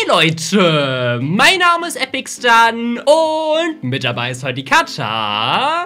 Leute, mein Name ist Epicstan und mit dabei ist heute die Katja.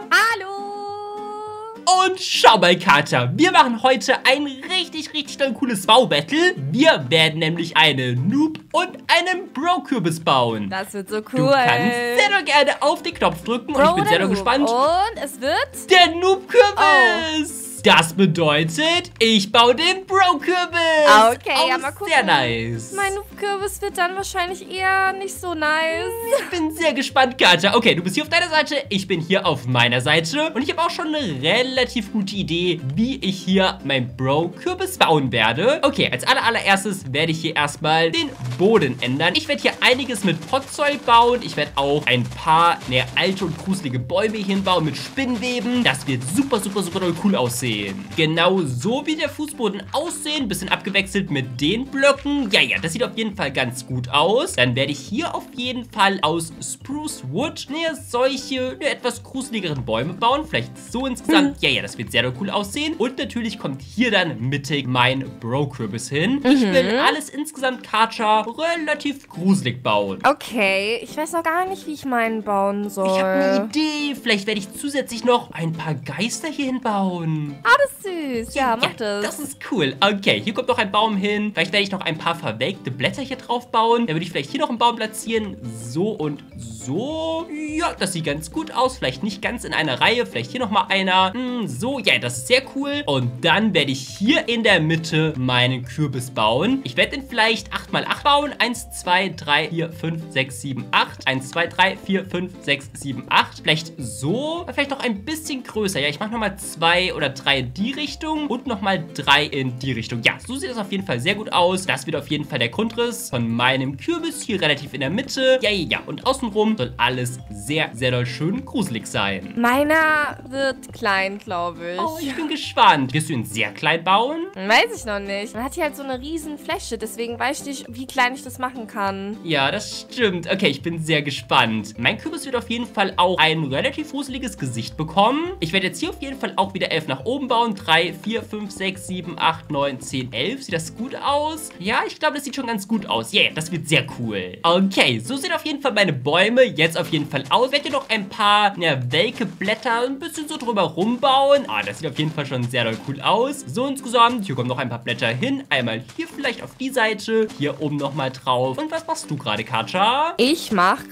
Hallo! Und schau mal, Katja, wir machen heute ein richtig cooles Baubattle. Wir werden nämlich einen Noob und einen Bro-Kürbis bauen. Das wird so cool. Du kannst sehr gerne auf den Knopf drücken und ich bin sehr gespannt. Und es wird der Noob-Kürbis. Oh. Das bedeutet, ich baue den Bro-Kürbis. Okay, ja, mal gucken. Sehr nice. Mein Noob-Kürbis wird dann wahrscheinlich eher nicht so nice. Ich bin sehr gespannt, Katja. Okay, du bist hier auf deiner Seite, ich bin hier auf meiner Seite. Und ich habe auch schon eine relativ gute Idee, wie ich hier mein Bro-Kürbis bauen werde. Okay, als allererstes werde ich hier erstmal den Boden ändern. Ich werde hier einiges mit Potzeug bauen. Ich werde auch ein paar alte und gruselige Bäume hier hinbauen mit Spinnweben. Das wird super cool aussehen. Genau so wie der Fußboden aussehen. Bisschen abgewechselt mit den Blöcken. Ja, das sieht auf jeden Fall ganz gut aus. Dann werde ich hier auf jeden Fall aus Spruce Wood solche etwas gruseligeren Bäume bauen. Vielleicht so insgesamt. Ja, das wird sehr cool aussehen. Und natürlich kommt hier dann mittig mein Bro-Kürbis hin. Ich will alles insgesamt, Katja, relativ gruselig bauen. Okay, ich weiß noch gar nicht, wie ich meinen bauen soll. Ich habe eine Idee. Vielleicht werde ich zusätzlich noch ein paar Geister hier hinbauen. Ah, das ist süß. Ja, mach das. Das ist cool. Okay, hier kommt noch ein Baum hin. Vielleicht werde ich noch ein paar verwelkte Blätter hier drauf bauen. Dann würde ich vielleicht hier noch einen Baum platzieren. So und so. Ja, das sieht ganz gut aus. Vielleicht nicht ganz in einer Reihe. Vielleicht hier nochmal einer. So, ja, das ist sehr cool. Und dann werde ich hier in der Mitte meinen Kürbis bauen. Ich werde den vielleicht 8×8 bauen. 1, 2, 3, 4, 5, 6, 7, 8. 1, 2, 3, 4, 5, 6, 7, 8. Vielleicht so. Vielleicht noch ein bisschen größer. Ja, ich mache nochmal 2 oder 3 in die Richtung und nochmal 3 in die Richtung. Ja, so sieht das auf jeden Fall sehr gut aus. Das wird auf jeden Fall der Grundriss von meinem Kürbis. Hier relativ in der Mitte. Ja. Und außenrum soll alles sehr doll schön gruselig sein. Meiner wird klein, glaube ich. Oh, ich bin gespannt. Wirst du ihn sehr klein bauen? Weiß ich noch nicht. Man hat hier halt so eine riesen Fläche. Deswegen weiß ich nicht, wie klein ich das machen kann. Ja, das stimmt. Okay, ich bin sehr gespannt. Mein Kürbis wird auf jeden Fall auch ein relativ gruseliges Gesicht bekommen. Ich werde jetzt hier auf jeden Fall auch wieder 11 nach oben bauen. 3, 4, 5, 6, 7, 8, 9, 10, 11. Sieht das gut aus? Ja, ich glaube, das sieht schon ganz gut aus. Yeah, das wird sehr cool. Okay, so sehen auf jeden Fall meine Bäume jetzt auf jeden Fall aus. Ich werde hier noch ein paar, welke Blätter ein bisschen so drüber rumbauen. Ah, das sieht auf jeden Fall schon sehr cool aus. So insgesamt, hier kommen noch ein paar Blätter hin. Einmal hier vielleicht auf die Seite. Hier oben nochmal drauf. Und was machst du gerade, Katja? Ich mache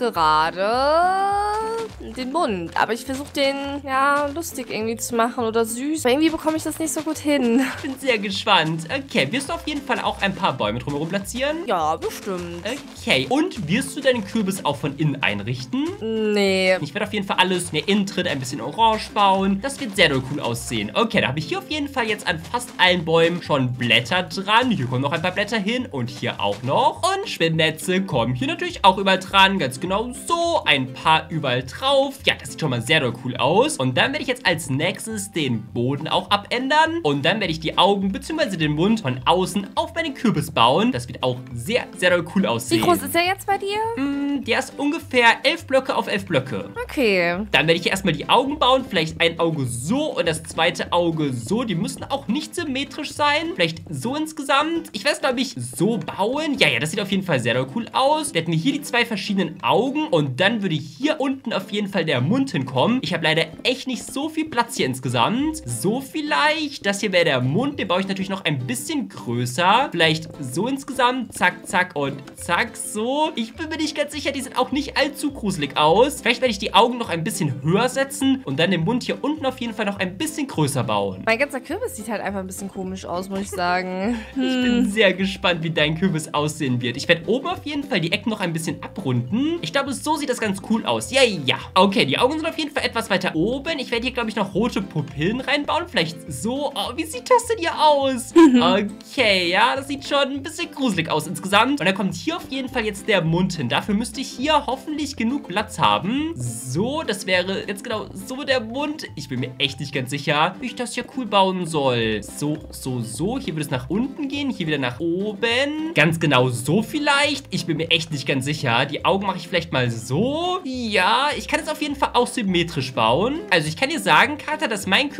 gerade den Mund. Aber ich versuche den, lustig irgendwie zu machen oder süß. Aber irgendwie bekomme ich das nicht so gut hin. Ich bin sehr gespannt. Okay, wirst du auf jeden Fall auch ein paar Bäume drumherum platzieren? Ja, bestimmt. Okay, und wirst du deinen Kürbis auch von innen einrichten? Nee. Ich werde auf jeden Fall alles, Innentritt ein bisschen orange bauen. Das wird sehr cool aussehen. Okay, da habe ich hier auf jeden Fall jetzt an fast allen Bäumen schon Blätter dran. Hier kommen noch ein paar Blätter hin und hier auch noch. Und Spinnnetze kommen hier natürlich auch überall dran. Ganz genau so. Ein paar überall drauf. Ja, das sieht schon mal sehr cool aus. Und dann werde ich jetzt als nächstes den Boden auch abändern. Und dann werde ich die Augen bzw. den Mund von außen auf meinen Kürbis bauen. Das wird auch sehr cool aussehen. Wie groß ist er jetzt bei dir? Der ist ungefähr 11 Blöcke auf 11 Blöcke. Okay. Dann werde ich hier erstmal die Augen bauen. Vielleicht ein Auge so und das zweite Auge so. Die müssen auch nicht symmetrisch sein. Vielleicht so insgesamt. Ich werde es, glaube ich, so bauen. Ja, das sieht auf jeden Fall sehr cool aus. Wir hätten hier die zwei verschiedenen Augen und dann würde hier unten auf jeden Fall der Mund hinkommen. Ich habe leider echt nicht so viel Platz hier insgesamt. So vielleicht. Das hier wäre der Mund. Den baue ich natürlich noch ein bisschen größer. Vielleicht so insgesamt. Zack und zack. So. Ich bin mir nicht ganz sicher. Die sehen auch nicht allzu gruselig aus. Vielleicht werde ich die Augen noch ein bisschen höher setzen und dann den Mund hier unten auf jeden Fall noch ein bisschen größer bauen. Mein ganzer Kürbis sieht halt einfach ein bisschen komisch aus, muss ich sagen. Ich bin sehr gespannt, wie dein Kürbis aussehen wird. Ich werde oben auf jeden Fall die Ecken noch ein bisschen abrunden. Ich glaube, so sieht das ganz cool aus. Ja. Okay, die Augen sind auf jeden Fall etwas weiter oben. Ich werde hier, glaube ich, noch rote Pupillen reinbauen. Vielleicht so. Oh, wie sieht das denn hier aus? Okay, ja, das sieht schon ein bisschen gruselig aus insgesamt. Und dann kommt hier auf jeden Fall jetzt der Mund hin. Dafür müsste ich hier hoffentlich genug Platz haben. So, das wäre jetzt genau so der Mund. Ich bin mir echt nicht ganz sicher, wie ich das hier cool bauen soll. So. Hier würde es nach unten gehen. Hier wieder nach oben. Ganz genau so vielleicht. Ich bin mir echt nicht ganz sicher. Die Augen mache ich vielleicht mal so. Ja, ich kann es auf jeden Fall auch symmetrisch bauen. Also ich kann dir sagen, Katja, dass mein Kürbis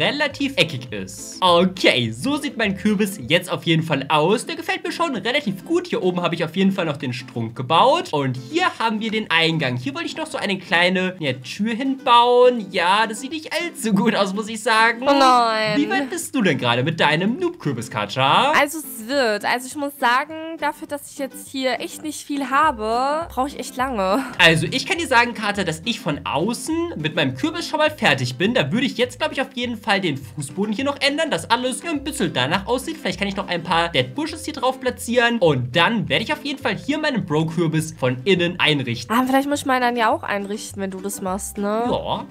relativ eckig ist. Okay, so sieht mein Kürbis jetzt auf jeden Fall aus. Der gefällt mir schon relativ gut. Hier oben habe ich auf jeden Fall noch den Strunk gebaut. Und hier haben wir den Eingang. Hier wollte ich noch so eine kleine Tür hinbauen. Ja, das sieht nicht allzu gut aus, muss ich sagen. Oh nein. Wie weit bist du denn gerade mit deinem Noob-Kürbis, Katja? Also es wird. Also ich muss sagen, dafür, dass ich jetzt hier echt nicht viel habe, brauche ich echt lange. Also ich kann dir sagen, Katja, dass ich von außen mit meinem Kürbis schon mal fertig bin. Da würde ich jetzt, glaube ich, auf jeden Fall den Fußboden hier noch ändern, dass alles ein bisschen danach aussieht. Vielleicht kann ich noch ein paar Dead Bushes hier drauf platzieren. Und dann werde ich auf jeden Fall hier meinen Bro-Kürbis von innen einrichten. Ah, vielleicht muss ich meinen dann ja auch einrichten, wenn du das machst, ne?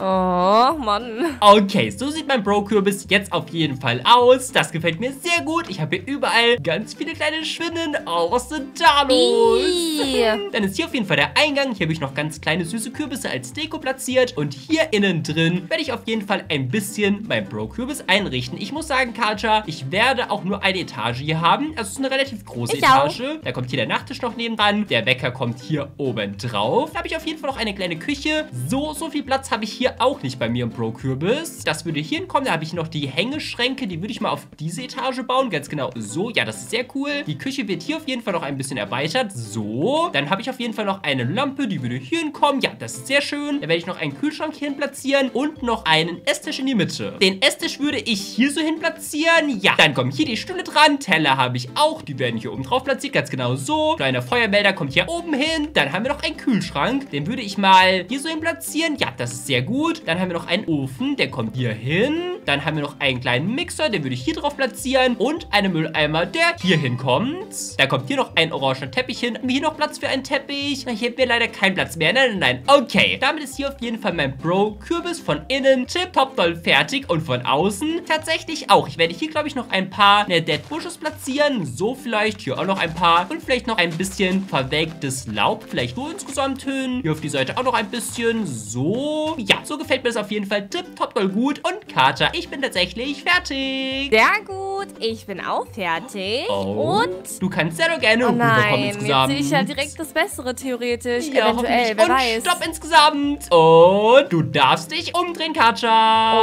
Ja. Oh, Mann. Okay, so sieht mein Bro-Kürbis jetzt auf jeden Fall aus. Das gefällt mir sehr gut. Ich habe hier überall ganz viele kleine Spinnen. Oh, was ist denn da los? Dann ist hier auf jeden Fall der Eingang. Hier habe ich noch ganz kleine süße Kürbisse als Deko platziert. Und hier innen drin werde ich auf jeden Fall ein bisschen mein Bro-Kürbis einrichten. Ich muss sagen, Katja, ich werde auch nur eine Etage hier haben. Also es ist eine relativ große Etage. Da kommt hier der Nachttisch noch nebendran. Der Wecker kommt hier oben drauf. Da habe ich auf jeden Fall noch eine kleine Küche. So viel Platz habe ich hier auch nicht bei mir im Bro-Kürbis. Das würde hier hinkommen. Da habe ich noch die Hängeschränke. Die würde ich mal auf diese Etage bauen. Ganz genau so. Ja, das ist sehr cool. Die Küche wird hier auf jeden Fall noch ein bisschen erweitert. So. Dann habe ich auf jeden Fall noch eine Lampe. Die würde hier hinkommen. Ja, das ist sehr schön. Da werde ich noch einen Kühlschrank hier hin platzieren. Und noch einen Esstisch in die Mitte. Den Esstisch würde ich hier so hin platzieren. Ja, dann kommen hier die Stühle dran. Teller habe ich auch. Die werden hier oben drauf platziert. Ganz genau so. Kleiner Feuermelder kommt hier oben hin. Dann haben wir noch einen Kühlschrank. Den würde ich mal hier so hin platzieren. Ja, das ist sehr gut. Dann haben wir noch einen Ofen. Der kommt hier hin. Dann haben wir noch einen kleinen Mixer. Den würde ich hier drauf platzieren. Und einen Mülleimer, der hier hinkommt. Da kommt hier noch ein orangener Teppich hin. Haben wir hier noch Platz für einen Teppich? Na, hier haben wir leider keinen Platz mehr. Nein. Okay. Damit ist hier auf jeden Fall mein Bro-Kürbis von innen tipptopp doll fertig. Und von außen tatsächlich auch. Ich werde hier, glaube ich, noch ein paar Dead Bushes platzieren. So vielleicht. Hier auch noch ein paar. Und vielleicht noch ein bisschen verwelktes Laub. Vielleicht nur insgesamt hin. Hier auf die Seite auch noch ein bisschen. So. Ja, so gefällt mir das auf jeden Fall tipptopp doll gut. Und Katja, ich bin tatsächlich fertig. Sehr gut. Ich bin auch fertig. Oh. Und du kannst ja doch gerne rüberkommen insgesamt. Jetzt sehe ich ja direkt das Bessere theoretisch. Ja, eventuell, wer weiß. Und stopp insgesamt. Und du darfst dich umdrehen, Katja.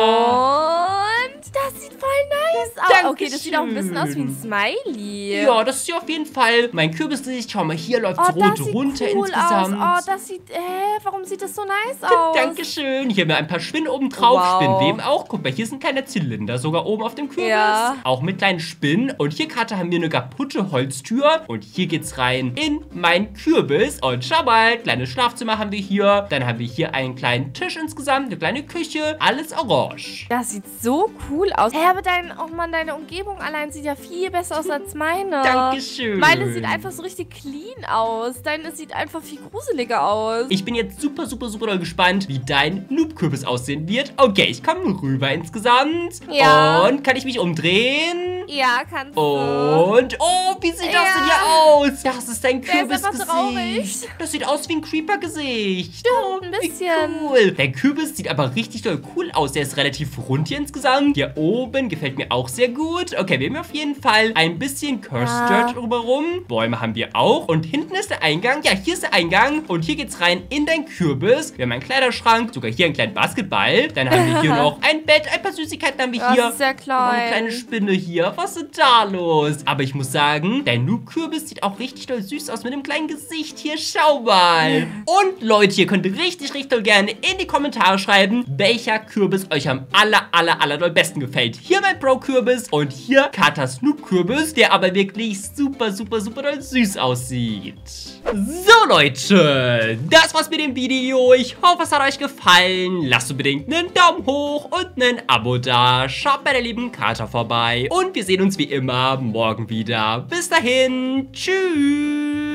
Und das sieht voll nice aus. Dankeschön. Okay, das sieht auch ein bisschen aus wie ein Smiley. Ja, das ist ja auf jeden Fall mein Kürbisgesicht. Schau mal, hier läuft es rot runter cool insgesamt. Aus. Oh, das sieht, warum sieht das so nice aus? Dankeschön. Hier haben wir ein paar Spinnen oben drauf. Wow. Spinnweben auch. Guck mal, hier ist ein kleiner Zylinder sogar oben auf dem Kürbis. Ja. Auch mit kleinen Spinnen. Und hier, Katja, haben wir eine kaputte Holztür. Und hier geht's rein in mein Kürbis. Und schau mal, kleines Schlafzimmer haben wir hier. Dann haben wir hier einen kleinen Tisch insgesamt, eine kleine Küche. Alles orange. Das sieht so cool aus. Hey, aber deine Umgebung allein sieht ja viel besser aus als meine. Dankeschön. Meine sieht einfach so richtig clean aus. Deine sieht einfach viel gruseliger aus. Ich bin jetzt super doll gespannt, wie dein Noob-Kürbis aussehen wird. Okay, ich komme rüber insgesamt. Ja. Und kann ich mich umdrehen? Ja, kannst du. Und, oh, wie sieht das denn hier aus? Das ist dein Kürbisgesicht. Der ist einfach traurig. Das sieht aus wie ein Creeper-Gesicht. Stimmt, ein bisschen. Cool. Der Kürbis sieht aber richtig doll cool aus. Der ist relativ rund hier insgesamt. Hier oben gefällt mir auch sehr gut. Okay, wir haben auf jeden Fall ein bisschen Cursed Dirt drumherum. Bäume haben wir auch. Und hinten ist der Eingang. Ja, hier ist der Eingang. Und hier geht's rein in dein Kürbis. Wir haben einen Kleiderschrank, sogar hier einen kleinen Basketball. Dann haben wir hier noch ein Bett, ein paar Süßigkeiten haben wir hier. Das ist sehr klein. Und eine kleine Spinne hier. Was ist da los? Aber ich muss sagen, dein Noob-Kürbis sieht auch richtig doll süß aus mit einem kleinen Gesicht. Hier, schau mal. Und Leute, ihr könnt richtig doll gerne in die Kommentare schreiben, welcher Kürbis euch am aller doll besten gefällt. Hier mein Bro-Kürbis und hier Katjas Noob-Kürbis, der aber wirklich super doll süß aussieht. So Leute, das war's mit dem Video. Ich hoffe, es hat euch gefallen. Lasst unbedingt einen Daumen hoch und ein Abo da. Schaut bei der lieben Katja vorbei. Und wir sehen uns wie immer morgen wieder. Bis dahin, tschüss.